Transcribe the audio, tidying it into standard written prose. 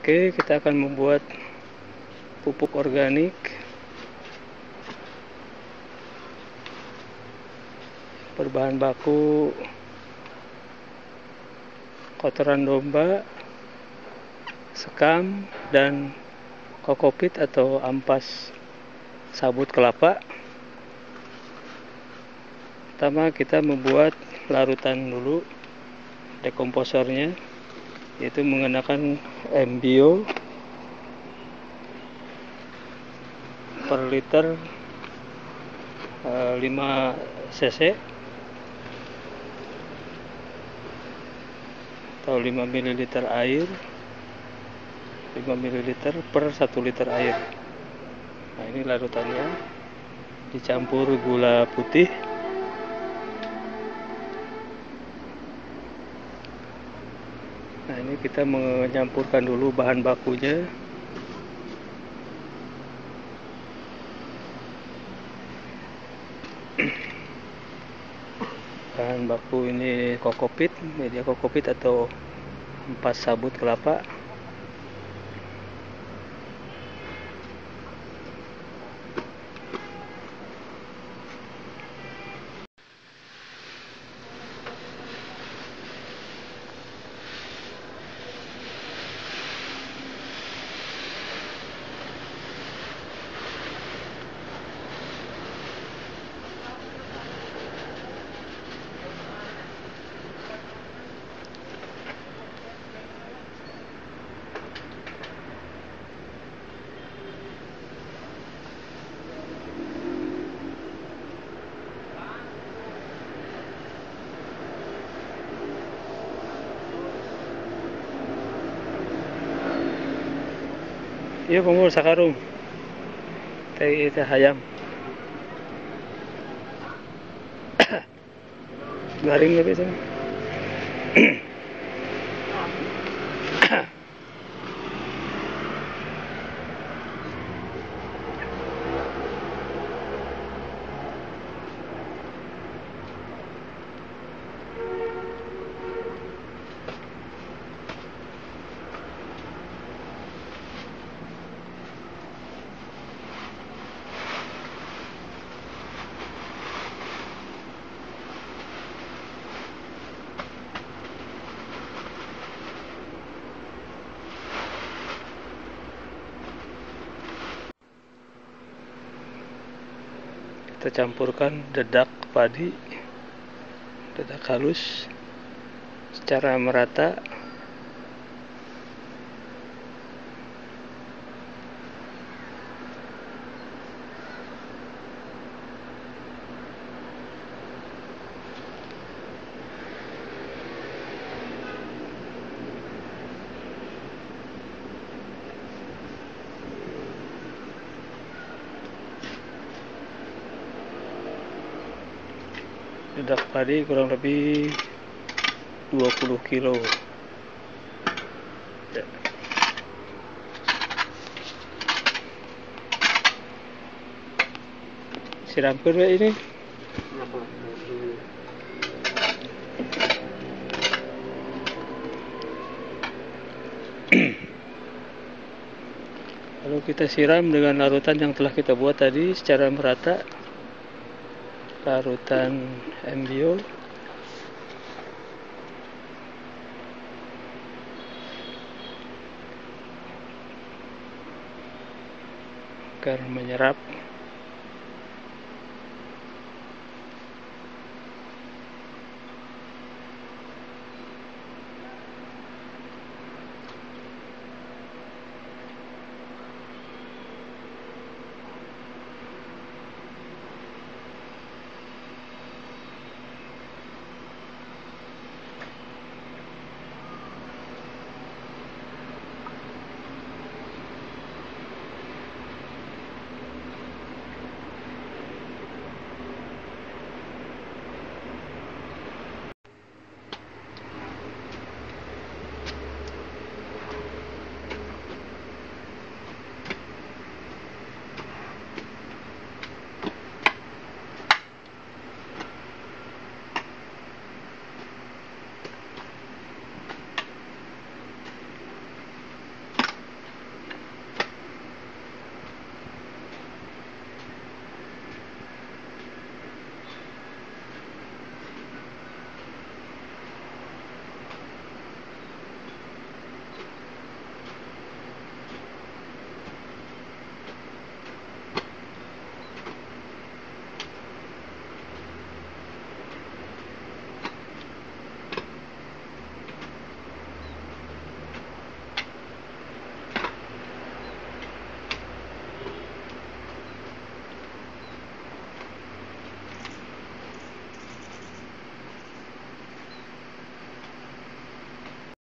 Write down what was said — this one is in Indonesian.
Oke, kita akan membuat pupuk organik berbahan baku kotoran domba, sekam, dan kokopit atau ampas sabut kelapa. Pertama kita membuat larutan dulu, dekomposernya, yaitu menggunakan MBO per liter 5 cc atau 5 ml air, 5 ml per 1 liter air. Nah, ini larutannya, dicampur gula putih, nah ini kita menyampurkan dulu bahan bakunya. Bahan baku ini kokopit, media kokopit atau ampas sabut kelapa. Iya pemur sakarung teh itu hayam garing ya biasanya. Kita campurkan dedak padi, dedak halus secara merata. Dedak padi kurang lebih 20 kilo. Siramkan ini. Lalu kita siram dengan larutan yang telah kita buat tadi secara merata. Larutan MBO agar menyerap